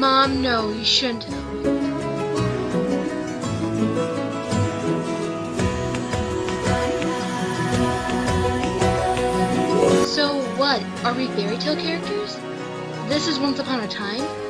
Mom, no, you shouldn't have. So what? Are we fairy tale characters? This is Once Upon a Time?